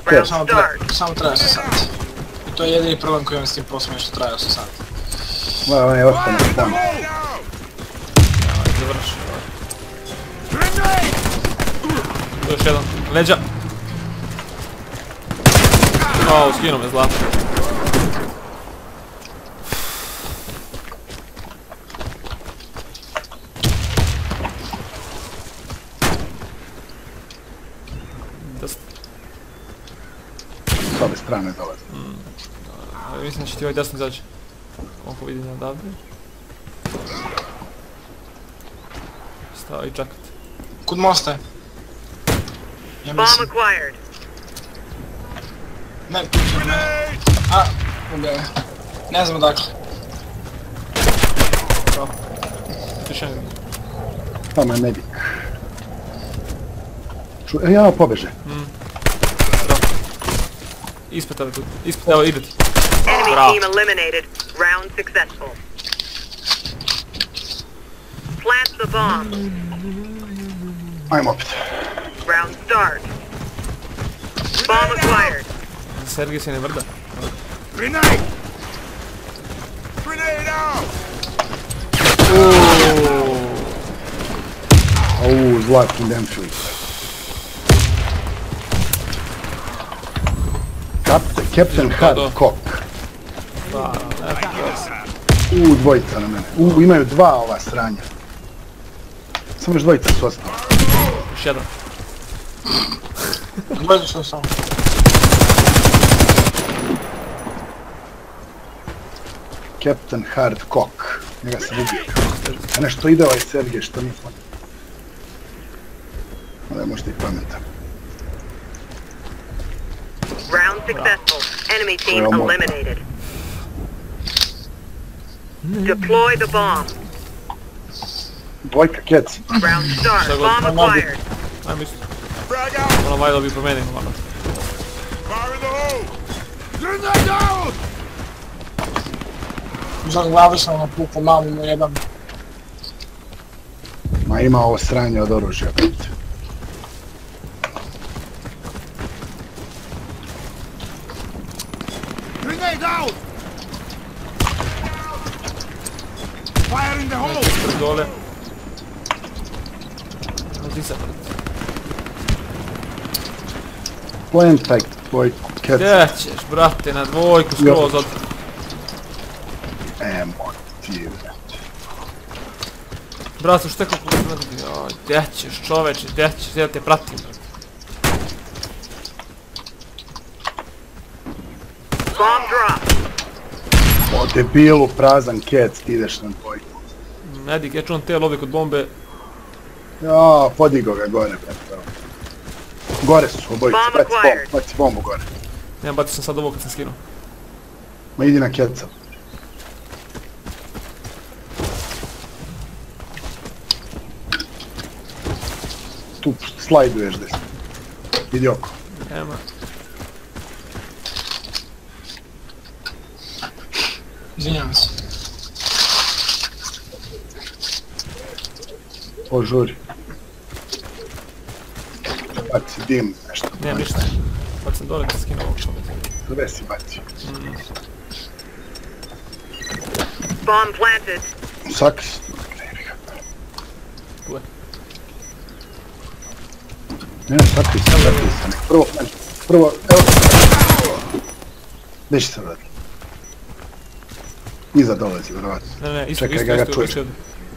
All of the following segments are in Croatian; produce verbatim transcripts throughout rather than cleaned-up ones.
Round Samo start. samo traje osam sati. I to je jedini problem koji imam s tim poslom, što traje osam sati. Ovo je ostane tamo. Završi. Još jedan. Leđa. O, skinuo me zlato. S ove strane dolaze. Mislim da će ti ovaj desno izaći. Koliko vidim odavde. Stao i čekat. Kud mosta je? Ja Bomb mislim. acquired. Ne, ne. A, ubio je. Ne znam odakle. Više ne vidim. Tamo je medik. Ču, e, ja pobeže. Ispred tebe tu. Ispred, evo ide ti. Enemy Bravo. team eliminated. Round successful. Plant the bomb. Ajmo opet. Round start. Bomb acquired. Sergij se ne vrda. Grenade! Grenade out! Au, zlatni Denfield. Captain, Captain Hardcock. Pa, eto. U, dvojica na mene. U, imaju dva ova sranja. Samo još dvojica su ostali. Još jedan. Gledaj što samo. Captain Hardcock. Njega se ubije. A nešto ide ovaj Sergej što nismo. Ali možda i pametan. Round successful. Enemy team eliminated. Deploy the bomb. Dvojka, Kec. Round start. Šta god. Bomb acquired. Ajmo isto. Frag out! Ono vajda bi promenimo malo. Fire in the hole! Grenade out! Za glavi sam napukao mamu mu jedan. Ma ima ovo sranje od oružja. Grenade out! Fire in the hole! Ispred dole. Ti se pred. Plantaj dvojku, Kec. Gdje ćeš, brate, na dvojku skroz od... Emotivno. Brate, što je kako... Joj, gdje ćeš, čoveče, gdje ćeš, ja te pratim, brate. Bomb drop. O debilu, prazan Kec, ti ideš na dvojku. Edik, ja čuvam te lobe kod bombe. Ja, podigo ga gore, brate. Gore su obojice, Bomb baci bombu, acquired. baci bombu gore. Nemam, bacio sam sad ovo kad sam skinuo. Ma idi na Keca. Tu slajduješ desno. Idi oko. Nema. Izvinjavam se. Požuri. Baci dim, nešto. Nemam ništa. Bacam dole kad sam skinuo ovog čovjeka. Sve si baci. Bomb planted. Saks. Tu je. Ne, sakri se, sakri se. Prvo, prvo, evo. Gdje će se vrati? Iza dolazi, vjerovatno. Ne, ne, isto, Čekaj, isto, ga ga isto, čuješ. isto.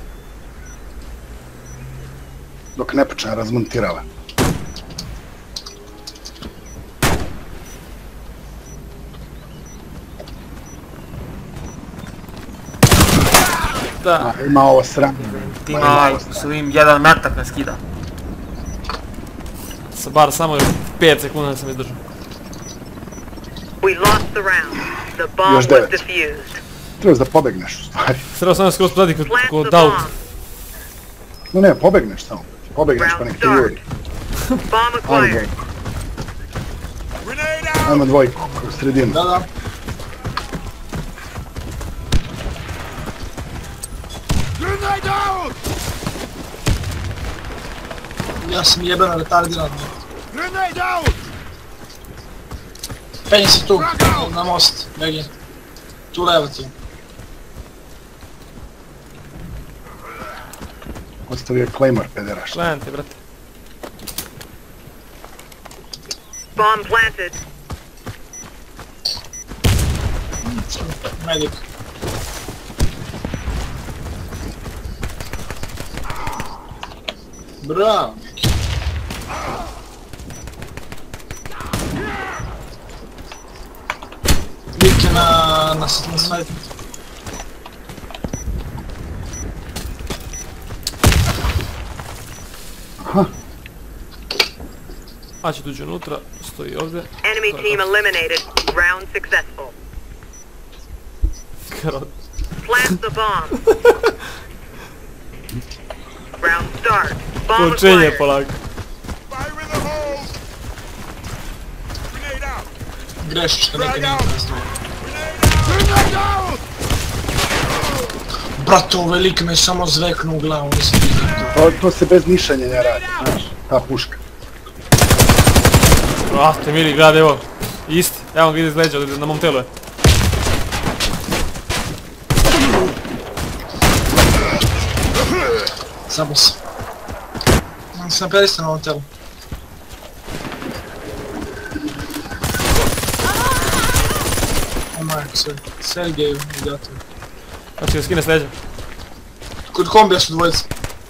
Dok ne počne razmontirava. Da. A, ima ovo sranje. Ti ima svim jedan metak ne skida. Sa bar samo pet sekunda da sam izdržao. We lost the round. The bomb Još was devet. defused. Trebaš da pobegneš u stvari. Sreo sam skroz pradi kod, Plant kod the Daut. bomb. No ne, pobegneš samo. Pobegneš pa Round nek te juri. start. Bomb Ajmo acquired. dvojku. Grenade out! Ajmo dvojku, u sredinu. Da, da. Grenade out! Ja sam jebeno retardiran. Grenade out! Penji se tu, na most, Begi. Tu levo ti. Ostavio je Claymore, pederaš. Gledam te, brate. Bomb planted. Medic. Bravo. Lik je na... na sajtu. Aha, A će tuđe unutra, stoji ovdje. Enemy team eliminated. Round successful. Krot. Plant the bomb. Round start. Bomb Počinje acquired. polako. Fire in the hole! Grenade out! Grešiš što neka nije prestoji. Grenade out! Brate, ovaj lik me samo zveknu u glavu, nisam vidio to. to, to se bez nišanja ne radi, znaš, ta puška. Brate, mili, gledaj evo. Isti, evo ga ide iz leđa, na mom telu je. Zabao sam. Sam perista na ovom telu. O majko, sve. Sergeju, idiotu. Znači ga skine s leđa. Kod kombija su dvojice.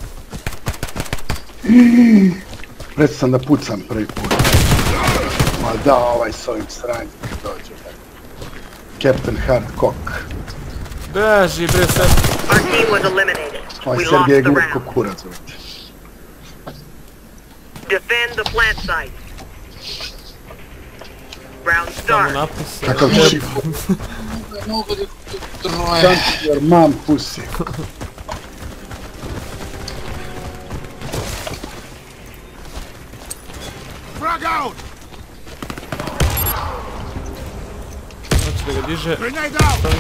Presto sam da pucam prvi put. Ma da, ovaj s ovim sranjem kad dođe. Captain Hardcock. Beži bre sve. Our team was eliminated. Ovaj We lost Sergej je the glup round. ko kurac, vidite. Defend the plant site. Round Samo start. napis. Kakav šip. Nobody troje. Come to your mom, pussy. Frag out! Znači da ga diže. Grenade out!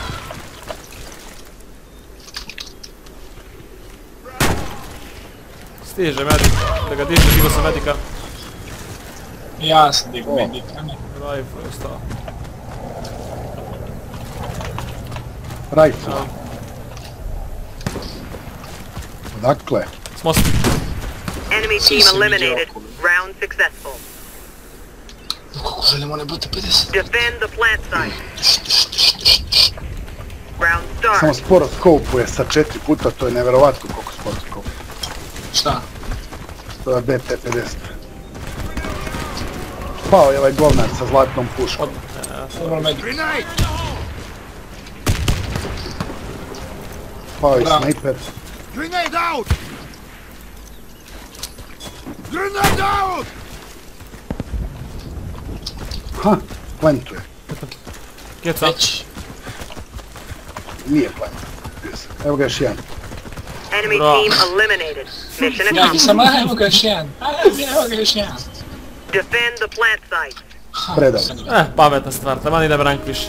Stiže medik. Da ga diže, digo sam medika. Ja sam dig medic, a ne. Rifle je stao. Rifle. Odakle? S mosta. Enemy team eliminated. Round successful. Kako želim one bote pedeset. Defend the plant site. Round Samo start. sporo skopuje sa četiri puta, to je neverovatno koliko sporo skopuje. Šta? To je B T pedeset. Pao je ovaj govnar sa zlatnom puškom. Dobro medic. Grenade! Pao je Bravo. snajper. Grenade out! Grenade out! Ha, plantuje. Keca. Već. Nije plantuje. Evo ga još jedan. Enemy Bra. team eliminated. Mission Ja sam, accomplished. a evo ga još jedan. A evo ga još jedan. Defend the plant site. Predao. Eh, pametna stvar, taman idem rank više.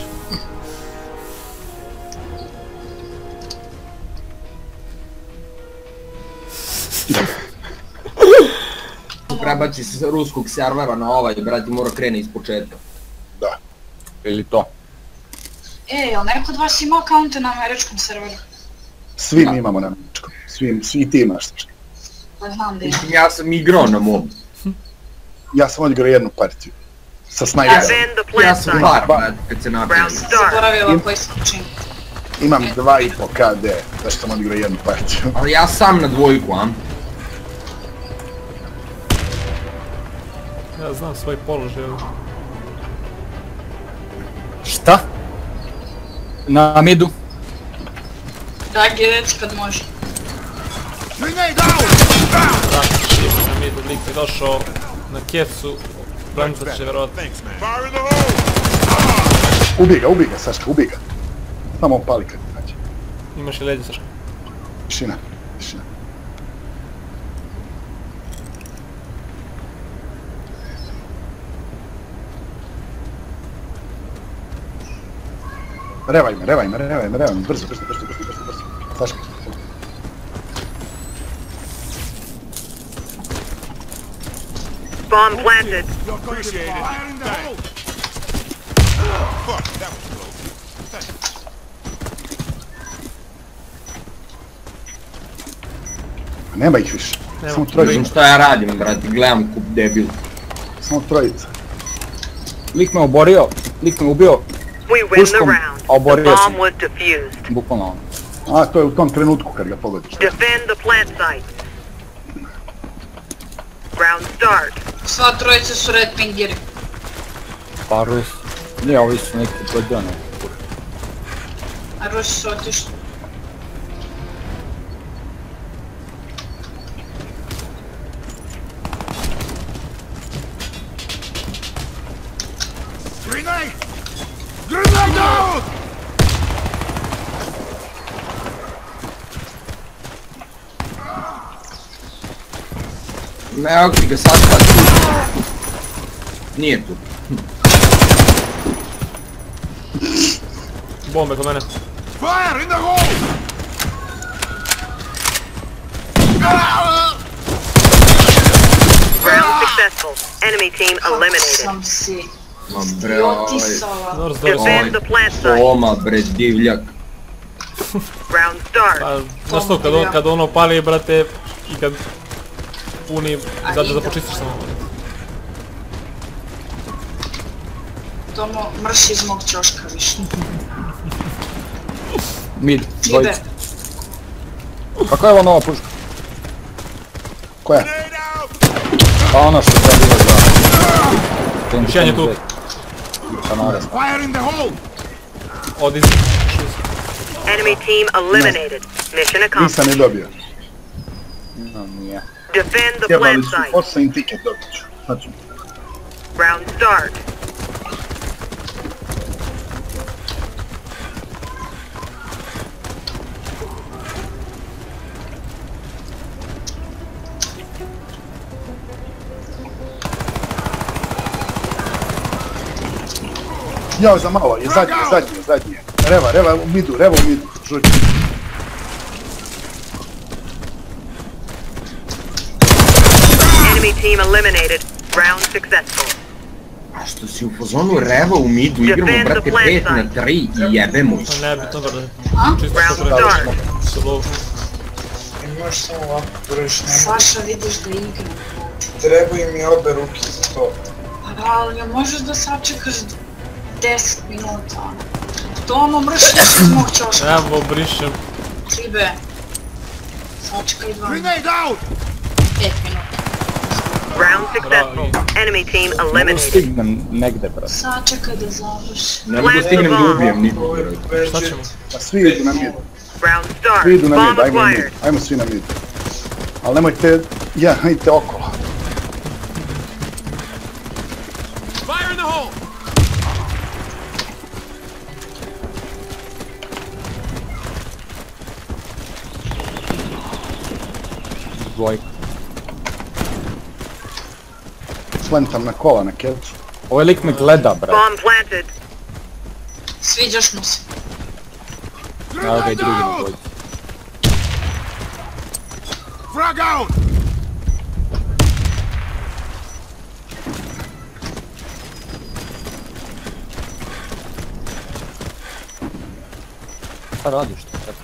Prebaci se s ruskog servera na ovaj, brati, mora krene iz početka. Da. Ili to. E, jel neko od vas ima akaunte na američkom serveru? Svi mi imamo na američkom. Svi, svi ti imaš. znaš. Pa znam da ima. Ja sam igrao na mom. Ja sam odigrao jednu partiju. Sa snajperom. Defend the Ja plant sam site. bar, brati, kad se Round napravim. start. Zaboravila koji sam čin. Imam dva i po K D, zašto sam odigrao jednu partiju. Ali ja sam na dvojku, a? Ja znam svoj položaj ovdje. Šta? Na midu. Da, gdje kad može. Grenade out! Raki šip na midu, lik je došao na kecu. Brancat će vjerojatno. Thanks, man. Fire in the hole! Ubij ga, ubij ga, Saška, ubij ga. Samo on pali kad nađe. Imaš i leđe, Saška. Tišina, tišina. Revaj me, revaj me, revaj me, revaj me, brzo, brzo, brzo, brzo, brzo, brzo. Saška. Bomb planted. Appreciate it. Fire in the hole! Fuck, that was close. Nema ih više. Nema. Samo Ne trojica. znam šta ja radim, brate, gledam kup debil. Samo trojica. Lik me oborio, lik me ubio, We win the Puškom, round. a oborio The sam. bomb was defused. bukvalno ono. A, to je u tom trenutku kad ga pogodiš. Defend the plant site. Round start. Sva trojica su red pingiri. Pa Rus. Nije, ovi su neki podijani. A Rusi su otišli. Grenade! Grenade out! Ne, evo ti ga sad kad tu. Nije tu. Bombe kod mene. Fire in the hole! Round successful. Enemy team Kako eliminated. sam si Ma bre, oj. otisala. Dobro, dobro. Defend the plant site. Oma bre, divljak. Round start. Pa, znaš što, kad, on, kad ono pali, brate, i kad puni, zato da ide. počistiš samo. Tomo mrš iz mog ćoška više. Mid, Ide. dvojica. Kako je ovo nova puška? Koja? Grenade out! Pa ona što treba bila za... Još jedan je tu. Kanare. Fire in the hole! Odi. Enemy team eliminated. Mission accomplished. Nisam je dobio. No, nije. Defend the Jebali plant su, site. posao im tiket dobit ću. Znači, Round start. jao za malo, je zadnji, zadnji, zadnji. Reva, reva u midu, reva u midu, žuri. Enemy team eliminated. Round successful. A što si u fazonu reva u midu, igramo brate pet na tri i jebemo se. Ne, bitno brate. A? Čisto Round što treba. start. Solo. I možeš samo ovako broješ, nema. Saša vidiš da igram. Trebaju mi obe ruke za to. Pa ali ne možeš da sačekaš deset minuta. ono. Tomo mrš više iz mog ćoška. Evo, brišem. Tribe. Sačekaj dva minuta. Grenade out! Pet minuta. Round successful. Enemy team Mogu eliminated. stignem negde, brate. Sačekaj da završi. Ne mogu stignem da ubijem nikog, brate. Šta ćemo? Pa svi idu na midu, Round start. svi idu na Bomb midu, ajmo na midu, acquired. ajmo svi na midu. Ali nemojte, ja, idite okolo. Fire in the hole! Dvojka. Slentam na kola na kelcu. Ovaj lik me gleda, brate. Bomb planted. Sviđaš mu se. Evo ga i Grenade drugi na out! dvojci. Frag out! Šta radiš tu? Čekaj.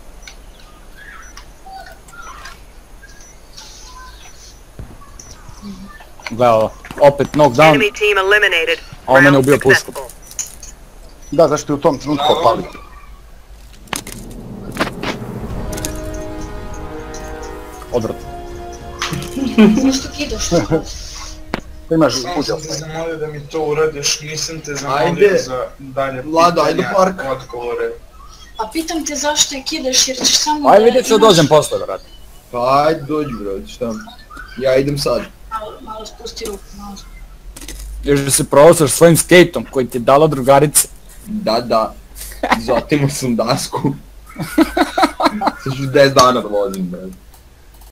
Gle ovo, opet knockdown, Enemy team eliminated. a on mene Round ubio puškom. successful. Da, zašto je u tom trenutku opalio? Odvrat. Zašto kidaš to? Da imaš Samo uzeo sam te sam. zamolio da mi to uradiš, nisam te zamolio Ajde. za dalje Vlado, ajde pitanja, u park. odgovore. Pa pitam te zašto je kidaš jer ćeš samo Aj da vidjet ću da imaš- dođem posle, brate. Pa ajde dođi, brate, šta? Ja idem sad. Malo, malo spusti ruku, malo. Još da se provosaš svojim skateom koji ti je dala drugarica. Da, da. Zatimao sam dasku. Sad ću deset dana da vozim, brate.